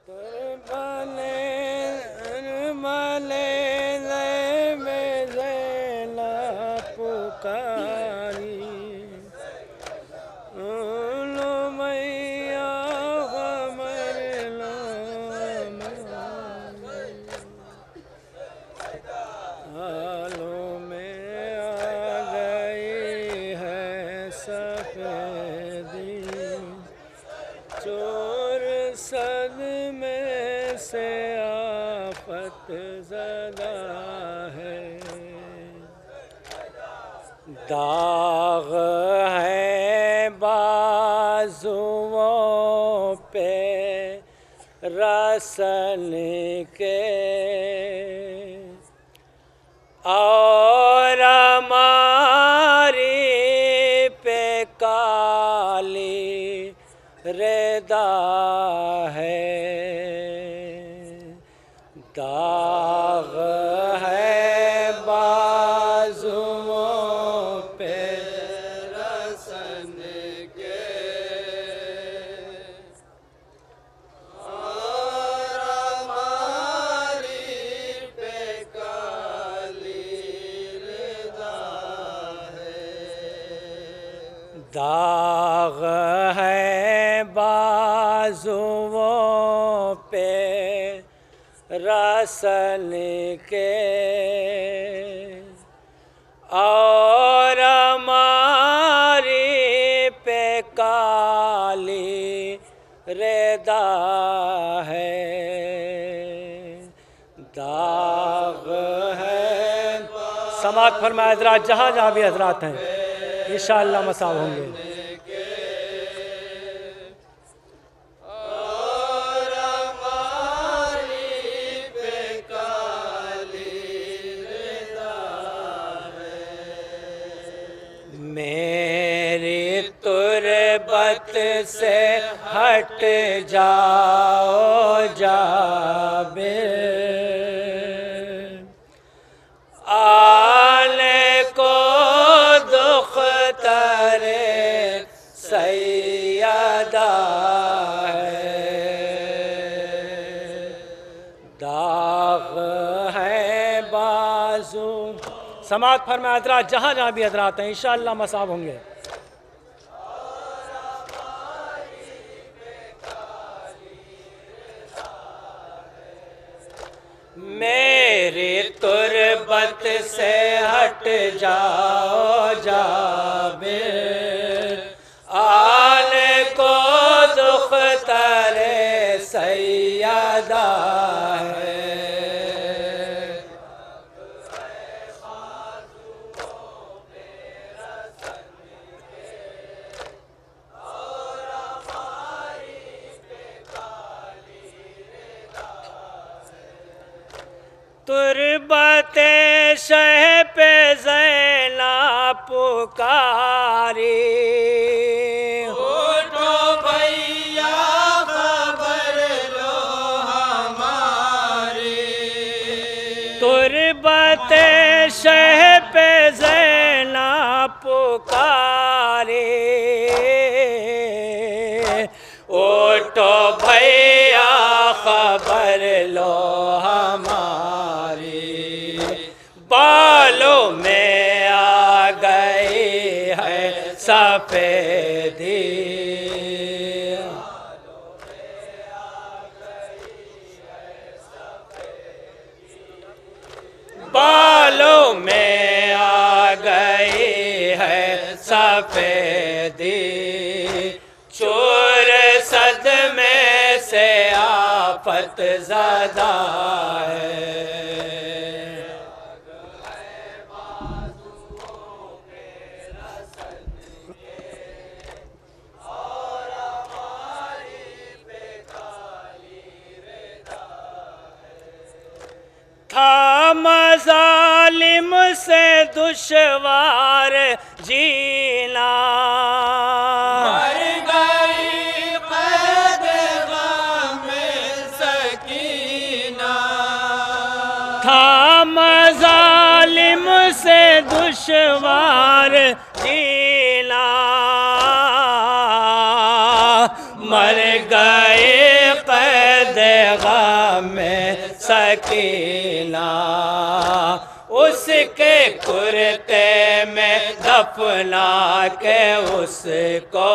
दाग है बाजुओं पे रसन के और हमारी पे काली रेदा है। दाग है बाजुओं पे रसन के और हमारी पे काली रेदा है। दाग है बाजुओं पे रसन के और हमारी पे काली रेदा है। दाग है। समात फरमाए हजरात, जहाँ जहाँ भी हजरात हैं इंशाअल्लाह मसाब होंगे। मेरी तुरबत से हट जाओ जाबिर, आने को दुख तरे सैयदा है। दाग है बाजू। समात फरमाए हजरात, जहाँ जहाँ भी हजरात हैं इंशाअल्लाह मसाब होंगे। मेरी तुरबत से हट जाओ जाबिर, आने को दुख तरे सैयदा है। तुरबते शह पे ज़ैना पुकारी, उठो भैया खबर लो हमारी। तुरबते शह पे ज़ैना पुकारी, उठो भैया खबर लो हमारी। बालों में आ गई है सफेदी, बालों में आ गई है सफेदी। चोर सदमे से आफत ज़दा है। था मज़ालिम से दुश्वार जीना, मर गई क़ैद ग़म सकीना। था मज़ालिम से दुश्वार जीना, मर गए क़ैद सकीना, उसके कुर्ते में दफना के उसको,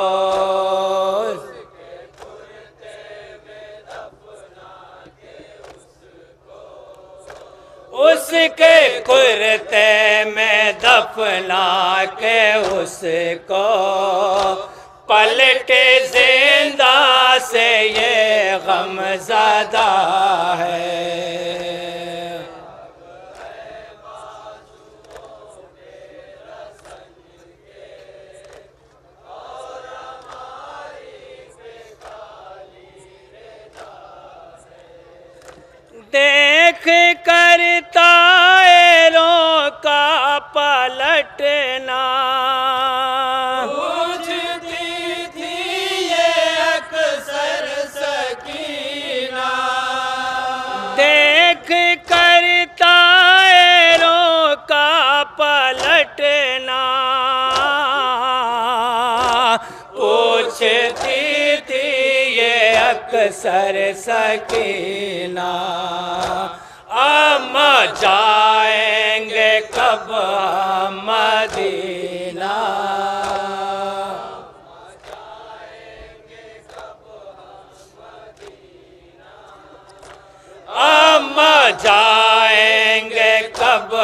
उसके कुर्ते में दफना के उसको, पलटे जिंदा से ये गमज़दा है। देख कर तायरों का पलटना, पूछती थी ये अक्सर सकीना, देख कर तायरों का पलटना, पूछती थी ये अक्सर सकीना, हम जाएंगे कब मदीना, हम जाएंगे कब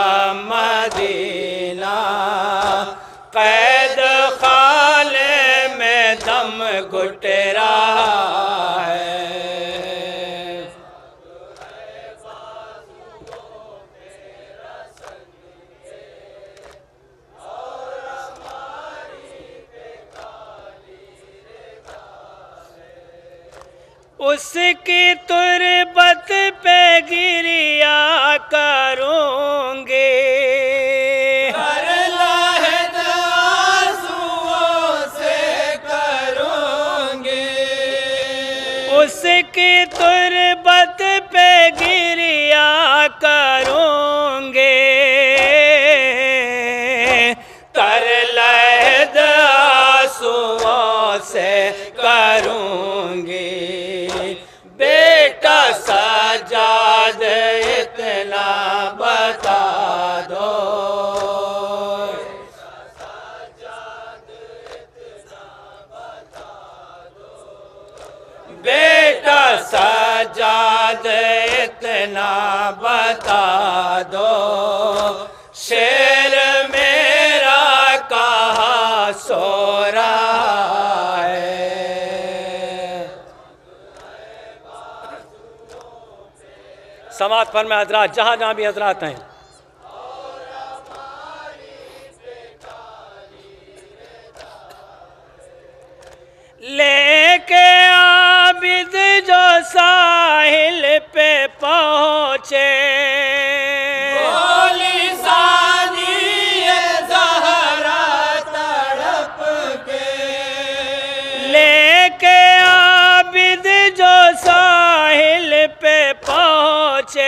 मदीना, कैद खाले में दम घुट रहा है। उसकी तुरबत पे गिरिया करूँगी, कर लहद आंसुओं से करूँगी, उसकी तुरबत पे गिरिया करूँगी, कर लहद आंसुओं से करूँगी, बेटा सजाद इतना बता दो, बेटा सजाद इतना बता दो, शेर मेरा कहाँ सो रहा है। समात फरमाए हजरात, जहाँ जहाँ भी हजरात हैं, लेके आबिद जो साहिल पे पहुँचे, बोली सानी ये ज़हरा तड़प के, लेके आबिद जो साहिल पे पहुँचे,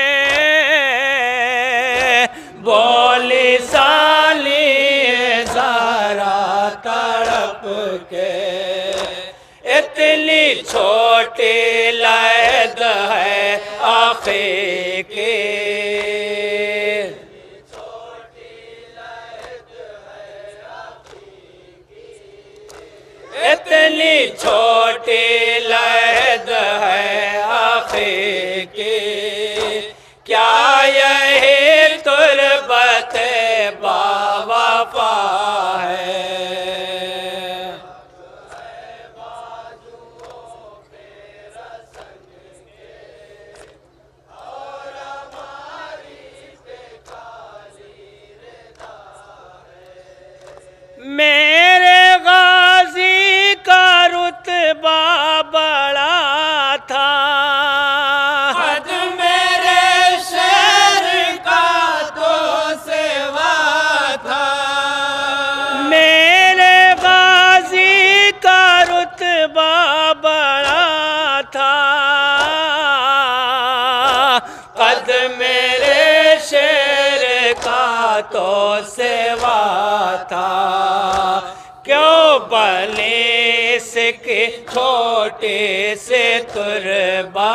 बोली साली ज़हरा तड़प के, इतनी छोटी लैद है आखे की, इतनी छोटी लैद है आखे की, क्या यही तुरबत बावफा है। मेरे गाजी का रुतबा बड़ा था, हद मेरे शेर का तो सेवा था, मेरे गाजी का रुतबा बड़ा था, कद मेरे शेर का तो सेवा था, क्यों बने इसकी छोटी सी तुरबा,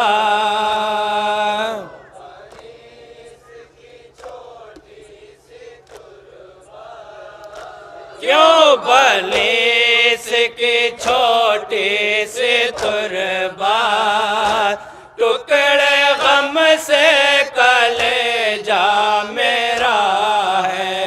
क्यों बनी इसकी छोटी सी तुरबा, टुकड़े गम से कलेजा मेरा है।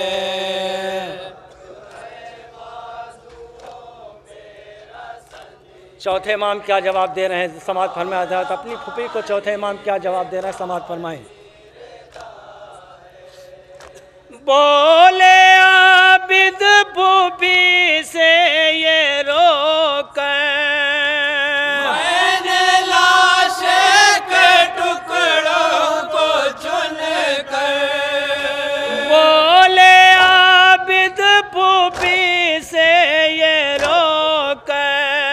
चौथे इमाम क्या जवाब दे रहे हैं? समाअत फरमाएं हज़रत। अपनी फूफी को चौथे इमाम क्या जवाब दे रहे हैं? समाअत फरमाएं। बोले आबिद फूफी से ये रोकर, मैंने लाश के टुकड़ों को चुन कर। बोले आबिद फूफी से ये रोकर,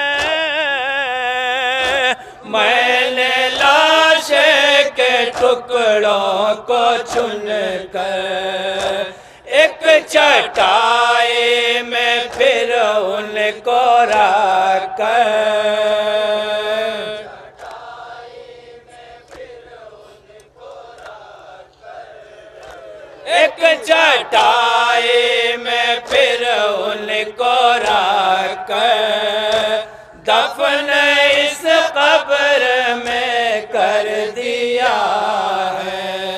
मैंने लाश के टुकड़ों को चुन कर, एक चटाई में फिर उनको रख कर, एक चटाई में फिर उनको रख कर, दफन इस कब्र में कर दिया है।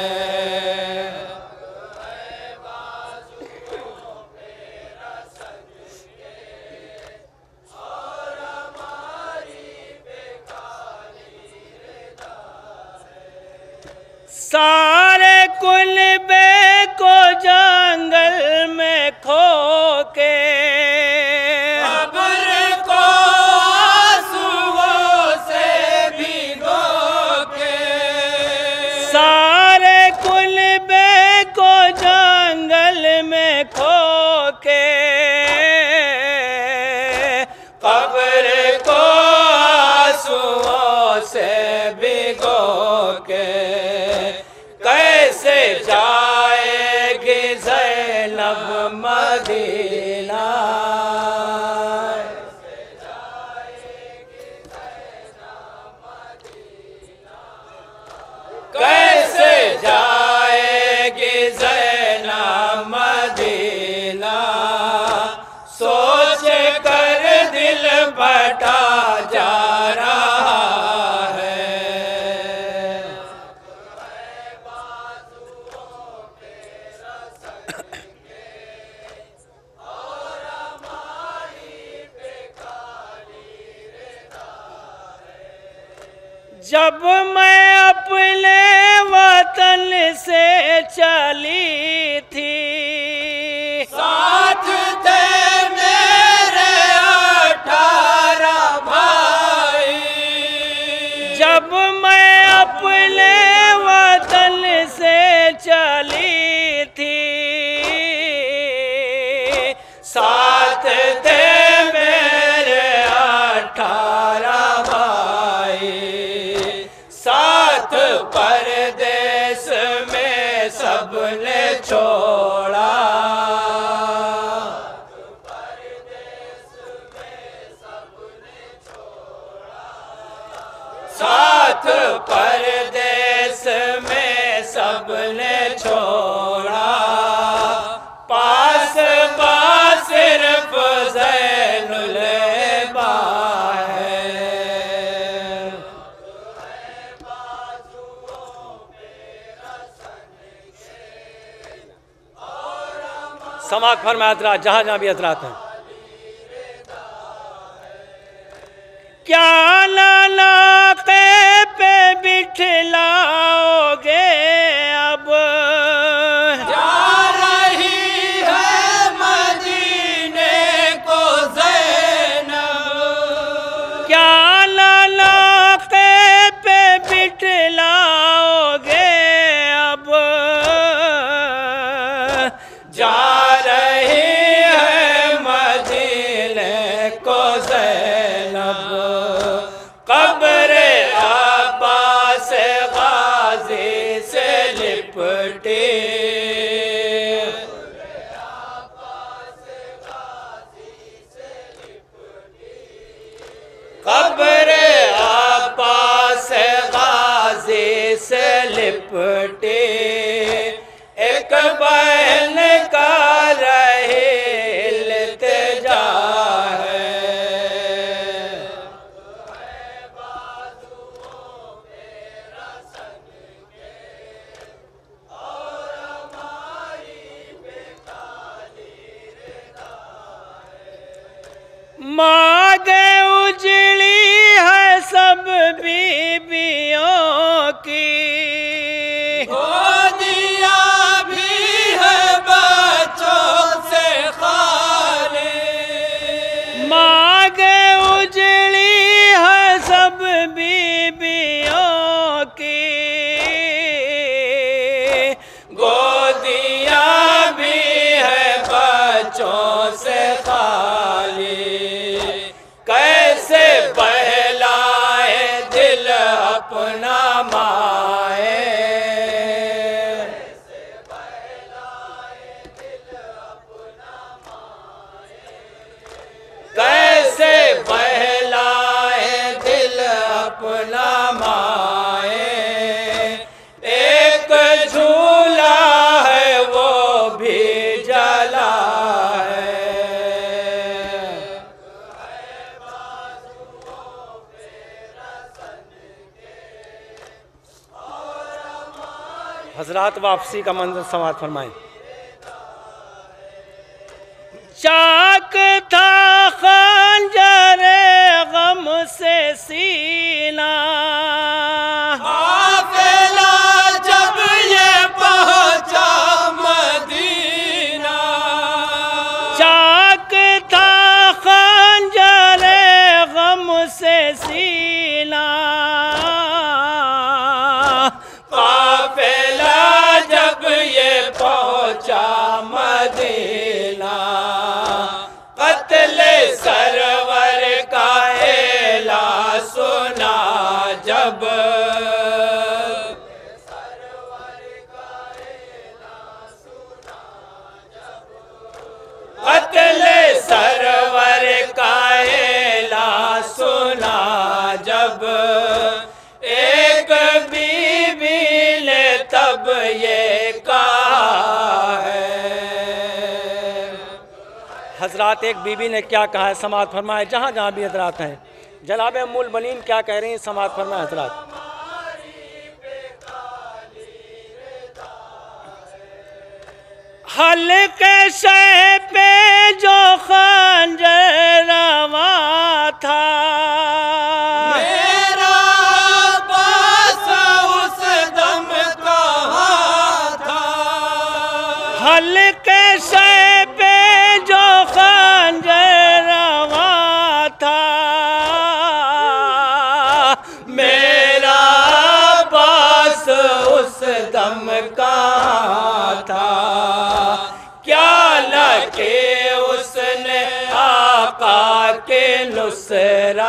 सारे कुलबे को जंगल में खो के, कब्र को आंसुओं से भिगो के, सारे कुलबे को जंगल में खो के, कब्र को आंसुओं से भिगो के, कैसे जाएगी ज़ैनब मदीना, कैसे जाएगी ज़ैनब मदीना, सोच कर दिल बटा जा रहा है। जब मैं अपने वतन से चली थी, साथ थे मेरे 18 भाई, जब मैं अपने वतन से चली थी, साथ थे मेरे 18 भाई, साथ परदेश में सबने छोड़ा, साथ परदेश में सबने छोड़ा, पास पास सिर्फ ज़ैनुल बा है। समाअत फरमाएं हज़रत, जहाँ जहाँ भी हज़रत हैं। क्या लालाक़े पे बिठलाओगे अब, जा रही है मदीने को ज़ैनब, क्या लालाक़े पे बिठलाओगे अब, जा रही है मदीने को ज़ैनब, कब्र अब्बास गाज़ी से लिपटी, लिपटे, एक बहन का रहे इल्तिजा है। मांगे उजड़ी है सब बीबियों की, गोदिया भी है बच्चों से खाली। मांगे उजड़ी है सब बीबियों की, गोदिया भी है बच्चों से खाली। कैसे बहलाए दिल अपना माए, कैसे बहलाए दिल अपना माए। एक झूला है वो भी जला है। हजरात वापसी का मंजर समाप्त फरमाएं। चाक था खंजर गम से सीना, काफिला जब ये पहुंचा मदीना। चाक था खंजर गम से सीना, काफिला जब ये पहुंचा मदीना। कत्ले सरवर का एला सुना जब, कत्ले सरवर का एला सुना जब। एक बीबी ने तब ये कहा है। हजरात एक बीबी ने क्या कहा है समात फरमाए। जहाँ जहाँ भी हजरात हैं, जनाब अम्मुल बनीन क्या कह रही हैं समात फरमाए हजरात। हल्के शह पे जो खंजर रवा था, मेरा पास उस दम कहाँ था। हल्के शह पे जो खंजर रवा था, मेरा पास उस दम कहाँ था। क्या लगे उसने आका के नुसरा,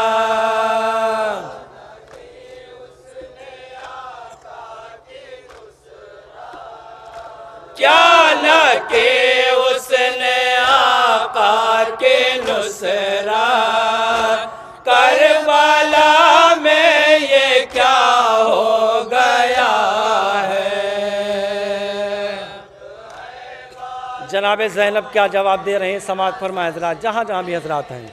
क्या लगे उसने आका के नुसरा। करबला में ये क्या हो गया है। जनाब ज़ैनब क्या जवाब दे रहे हैं समात फरमाए हजरात। जहाँ जहाँ भी हजरात हैं,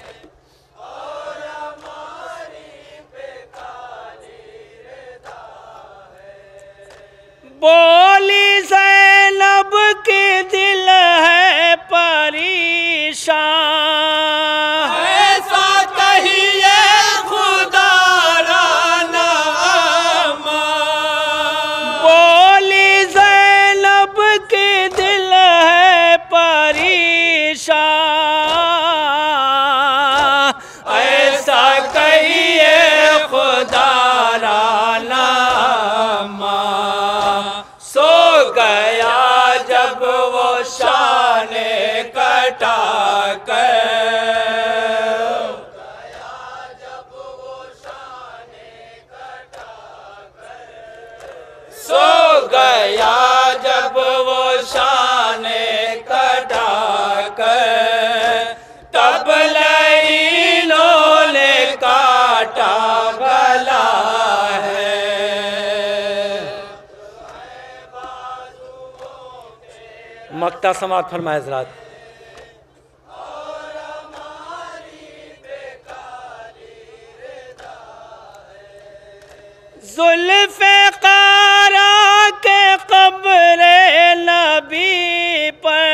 बोली ज़ैनब के दिल है परेशान, ऐसा कहिए खुदा राना बोली ज़ैनब के दिल है परेशान, ऐसा कहिए खुदा राना सो गया जब वो शाने कटा कर। सो गया जब वो शाने कटा कर। तब लईनों ने काटा गला है। मक्ता समात फरमाए हज़रात। ज़ुल्फ़िकारा के क़ब्र नबी पर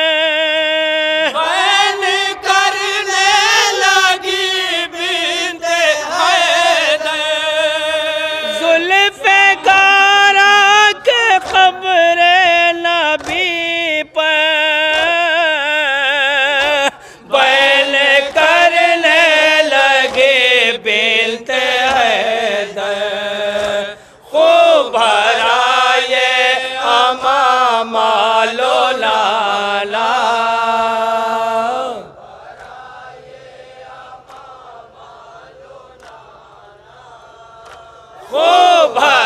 बैन करने लगी बिंते हैदर। ज़ुल्फ़िकारा के क़ब्र नबी पर बैन करने लगे बिंते हैदर। खूब भराए अमामा लो लाला। खूब